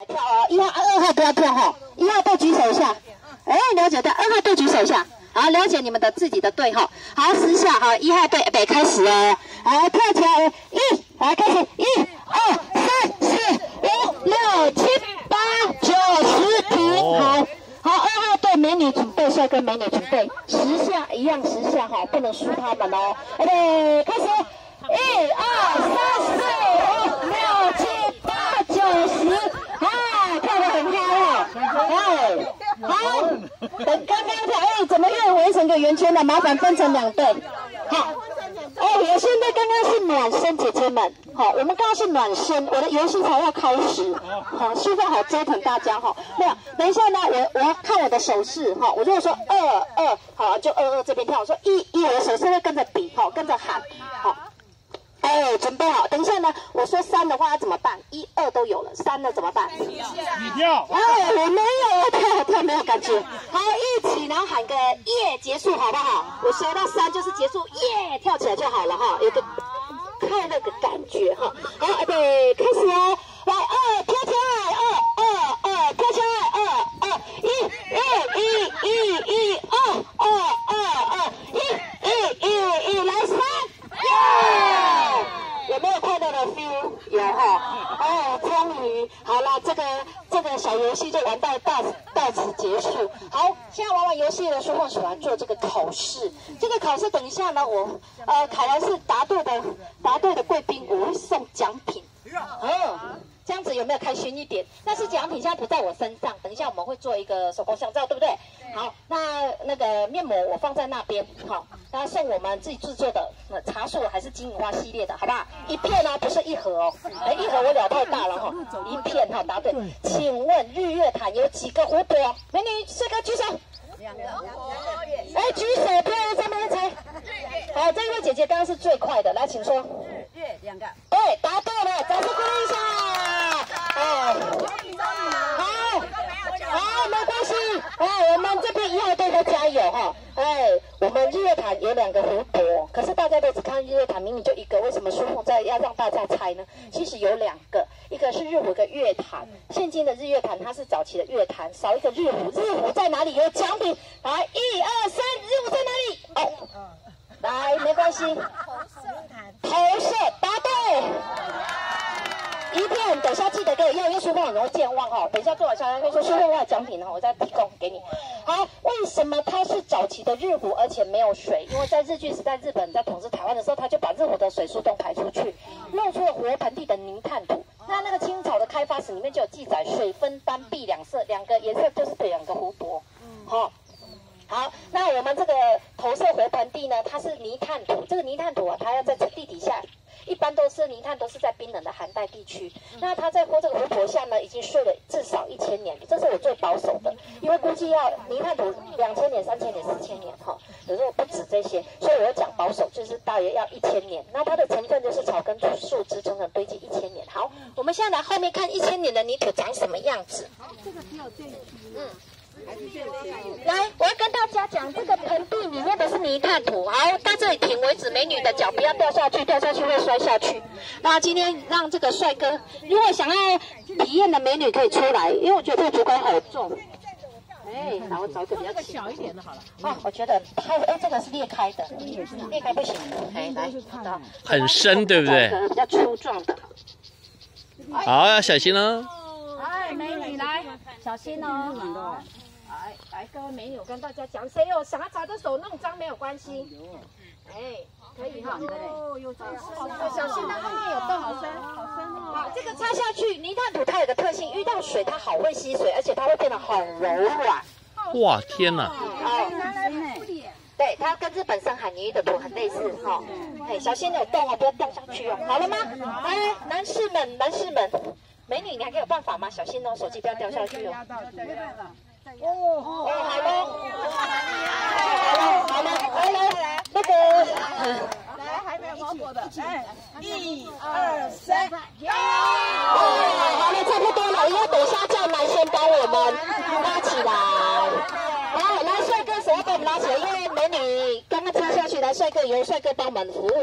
跳哦，1号、2号不要跳哈，1号队举手一下。哎，了解的，2号队举手一下。好，了解你们的自己的队哈。好，10下哈，1号队得开始哦。好，跳起来，1，来开始，1、2、3、4、5、6、7、8、9、10，停。好。好，2号队美女准备，帅哥美女准备，10下一样10下哈，不能输他们哦。预备，开始，1、2、3、4、5、6、7、8、9、10，啊，跳得很高哦。好，等刚刚跳，怎么又围成个圆圈了？麻烦分成2队。好。我现在刚刚是暖身，姐姐们，好，我们刚刚是暖身，我的游戏才要开始，好，希望好折腾大家哈。没有，等一下呢，我要看我的手势哈。我如果说2，好，就22这边跳。我说1，我的手势会跟着比，好，跟着喊，好。准备好，等一下呢，我说3的话要怎么办？1、2都有了，3了怎么办？ 你跳。 我没有跳没有感觉。好，一起，然后喊个耶结束，好不好？我数到3就是结束，耶，跳起来就好了哈，有个快乐的感觉哈。好，预备，开始哦，来2，跳起来，2，跳起来，2，1，1，1，2，2，2，1，1，1，来3，耶！有没有快乐的 feel？ 有哈，终于好了，这个小游戏就玩到此结束。好，现在玩完游戏的时候，喜欢做这个考试。这个考试等一下呢，我凯兰是答对的贵宾，我会送奖品。这样子有没有开心一点？但是奖品现在不在我身上，等一下我们会做一个手工香皂，对不对？好，那个面膜我放在那边，好，那送我们自己制作的茶树还是金银花系列的，好不好？一片哦，不是1盒哦，一盒我聊太大了哈，一片哈，答对。请问日月潭有几个湖泊？美女帅哥举手。2个。举手，不要在那边猜。好，这位姐姐刚刚是最快的，来，请说。 月2个。 对，答对了，掌声鼓励一下。好，没关系。我们这边1号队都加油哈。我们日月潭有2个湖泊，可是大家都只看日月潭，明明就1个，为什么书凤在要让大家猜呢？其实有2个，一个是日湖，一个月潭。现今的日月潭它是早期的月潭，少一个日湖。日湖在哪里？有奖品。来，1、2、3，日湖在哪里？来，没关系。投射，答对。一片，等一下记得给我要，因为书凤很容易健忘哈。等一下做完小会说书凤的奖品呢，我再提供给你。好，为什么它是早期的日湖，而且没有水？因为在日据时代，日本在统治台湾的时候，他就把日湖的水疏洞排出去，露出了活盆地的泥炭土。那个清朝的开发史里面就有记载，水分丹碧2色，2个颜色就是对2个湖泊。好，那我们这个投射活盆地呢，它是泥炭土，这个泥炭土啊，它要在地底下。一般都是泥炭，都是在冰冷的寒带地区。那它在这个湖泊下呢，已经睡了至少1000年，这是我最保守的，因为估计要泥炭土2000年、3000年、4000年哈，有时候不止这些，所以我要讲保守，就是大约要1000年。那它的成分就是草根树枝成层堆积1000年。好，我们现在来后面看1000年的泥土长什么样子。 这个只有这一区。 来，我要跟大家讲，这个盆地里面的是泥炭土。好，到这里停为止，美女的脚不要掉下去，掉下去会摔下去。那今天让这个帅哥，如果想要体验的美女可以出来，因为我觉得这个竹竿好重。然后找一个比较小一点的好了。 我觉得这个是裂开的，裂开不行。来， 很深，对不对？ 比较粗壮的。 好，要小心哦。 美女来，小心哦。 来，各位美女，我跟大家讲，谁有想要把这手弄脏没有关系。可以哈。 有这样， 小心它后面有洞，好深哦。 好，这个擦下去，泥炭土它有个特性，遇到水它好会吸水，而且它会变得很柔软。 哇，天哪！ 对，它跟日本深海泥的土很类似哈。小心有洞哦，不要掉下去哦。好了吗？来，男士们，美女，你还可以有办法吗？小心哦，手机不要掉下去哦。好了，来，那个， 来，还没有包裹的，1、2、3， 好了，差不多了，因为等一下叫男生帮我们拉起来。好，来，帅哥，谁要帮我们拉起来？因为美女刚刚插下去，来，帅哥由帅哥帮我们服务。